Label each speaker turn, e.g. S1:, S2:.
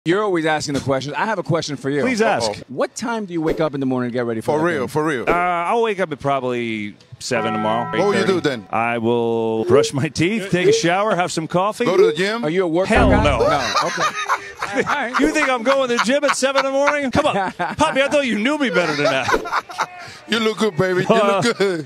S1: You're always asking the questions. I have a question for you.
S2: Please ask.
S1: What time do you wake up in the morning to get ready for
S3: real? For real.
S2: I'll wake up at probably 7 tomorrow.
S3: What will you do then?
S2: I will brush my teeth, take a shower, have some coffee.
S3: Go to the gym?
S1: Are you a workout
S2: Hell
S1: guy?
S2: no.
S1: No. Okay. All right.
S2: You think I'm going to the gym at 7 in the morning? Come on. Papi, I thought you knew me better than that.
S3: You look good, baby. You look good.